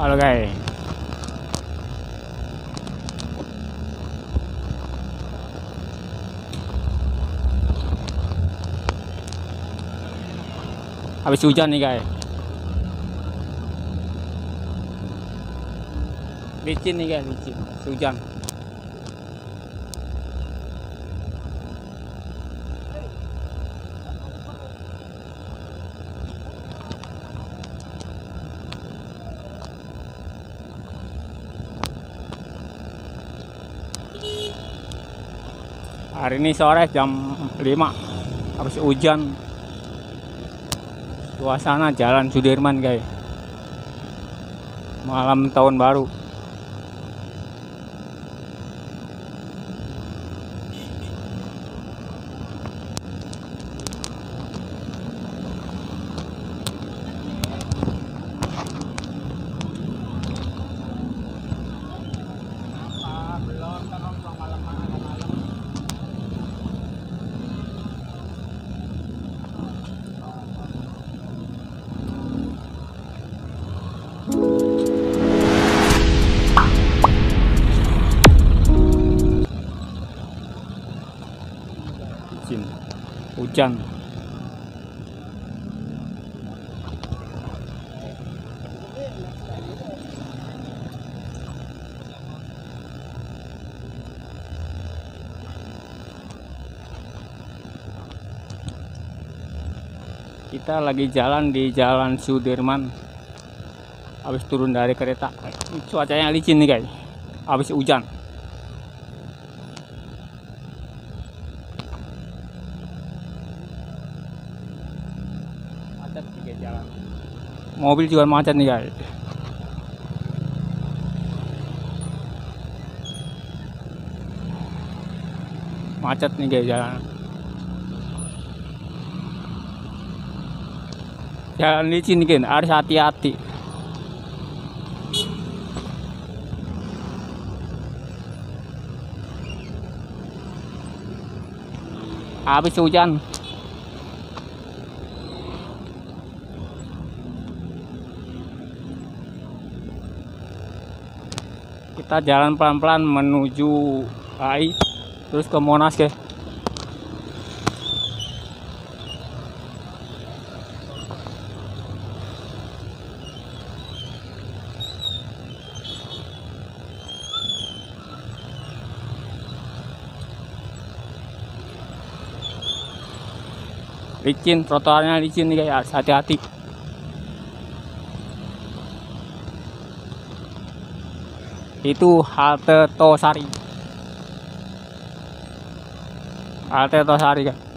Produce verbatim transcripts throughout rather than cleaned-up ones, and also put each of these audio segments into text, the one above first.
Halo guys. Habis hujan nih guys. Licin nih guys, licin. Habis hujan. Hari ini sore jam lima habis hujan. Suasana Jalan Sudirman guys. Malam tahun baru. Hujan. Kita lagi jalan di Jalan Sudirman. Habis turun dari kereta. Cuacanya licin nih guys. Habis hujan. Jalan. Mobil juga macet nih guys. Macet nih guys jalan. Jalan licin nih guys, harus hati-hati. Habis hujan. Kita jalan pelan-pelan menuju A I terus ke Monas guys. Licin, trotoarnya licin nih guys, hati-hati. Itu halte Tosari. Halte Tosari kan.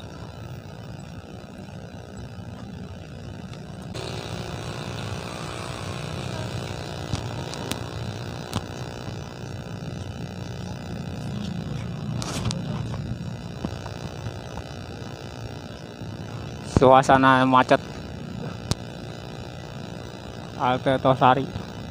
Suasana macet. Halte Tosari.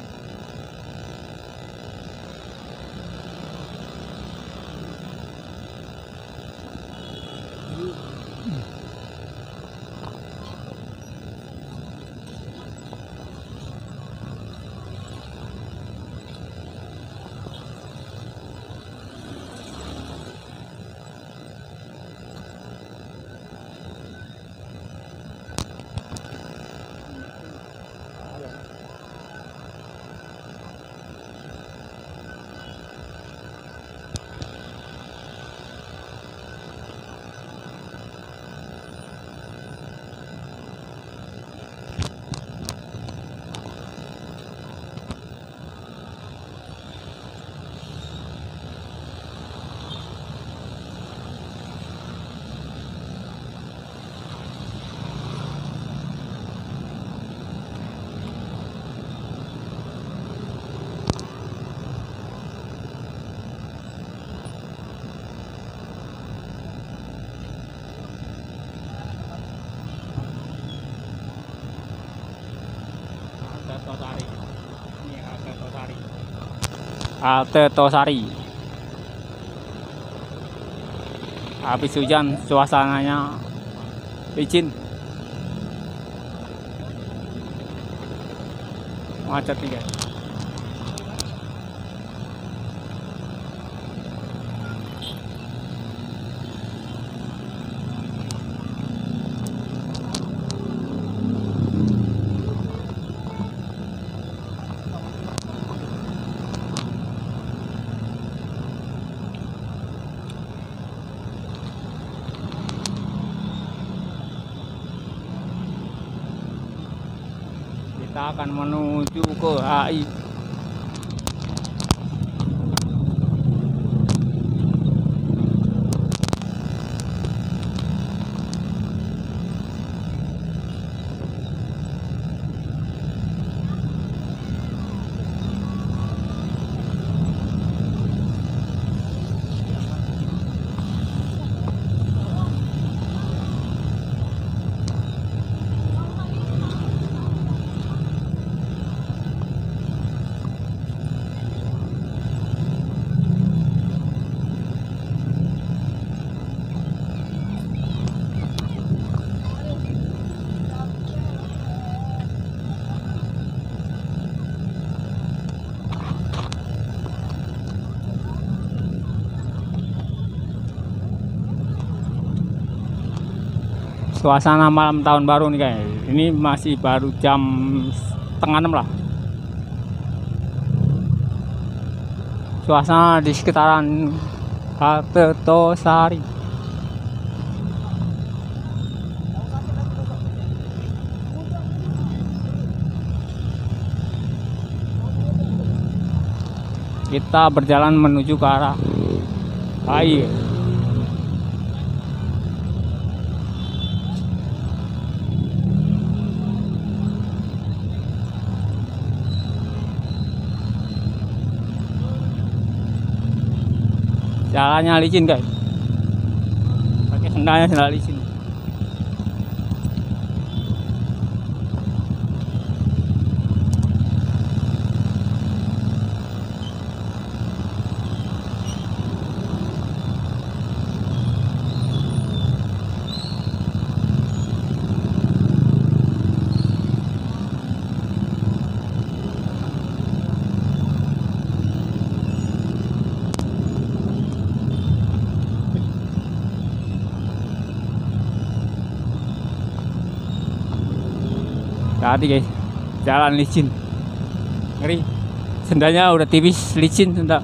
Tosari. Ini halte Tosari. Halte Tosari. Habis hujan suasananya licin. macet nih guys. Kita akan menuju ke H I. Suasana malam tahun baru nih guys. Ini masih baru jam setengah enam lah. Suasana di sekitaran Halte Tosari. Kita berjalan menuju ke arah air. Jalannya licin guys, pakai sendalnya sendal licin. Tadi guys, jalan licin, ngeri. Sendalnya udah tipis, licin sendal.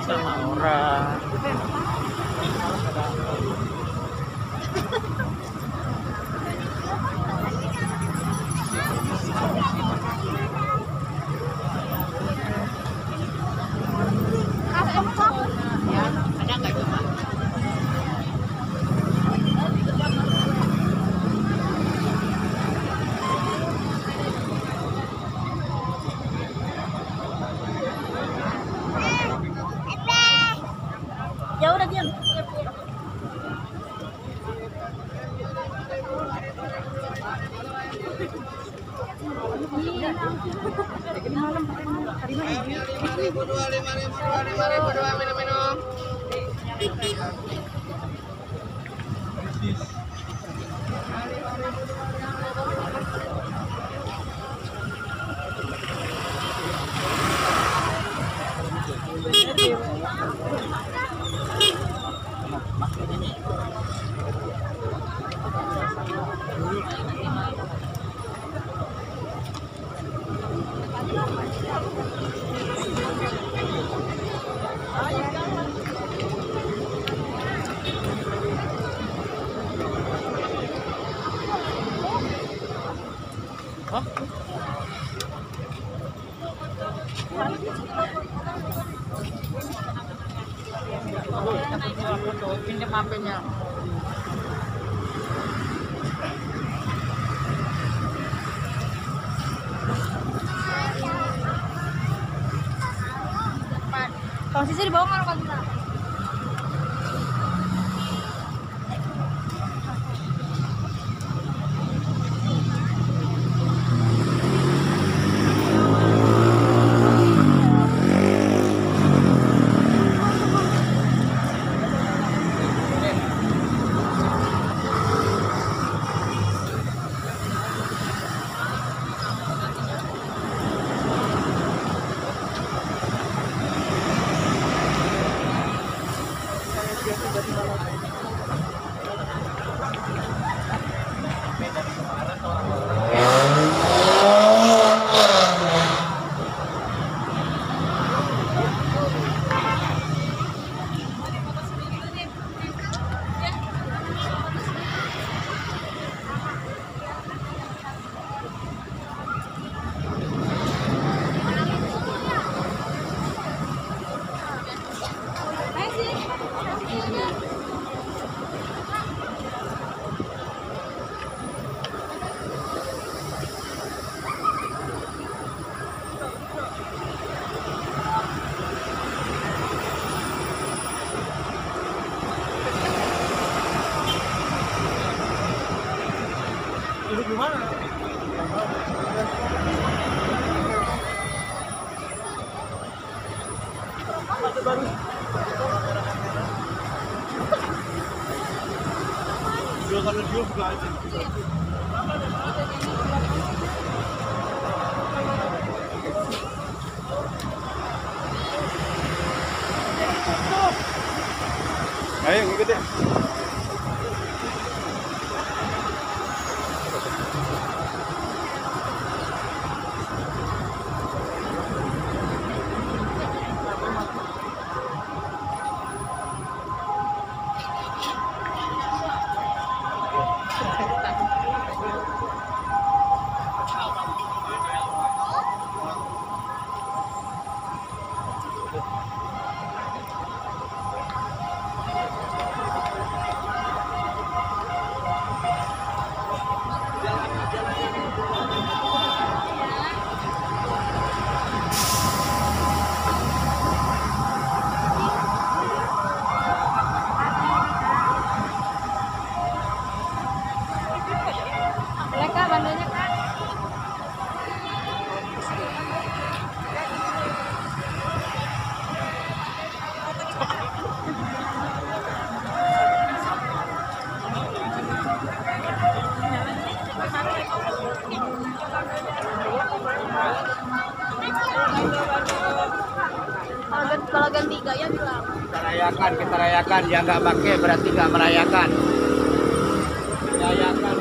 sama orang. Ya udah diam. Pinjam H P-nya. Kalau sisi di bawah mana Pak? Duduk di mana? Baru. Dia kalau dia buka aja. Ayo ngikutin. Mereka bandelnya Kak. Kalau ganti gaya bilang. Kita rayakan, kita rayakan. Yang nggak pakai berarti nggak merayakan. Rayakan.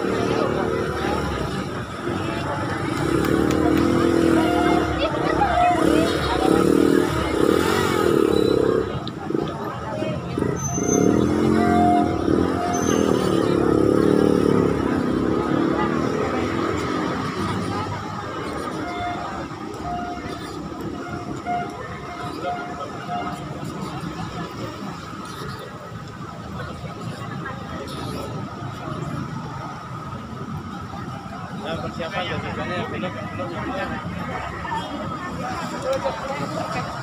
Nah, persiapan biasanya film film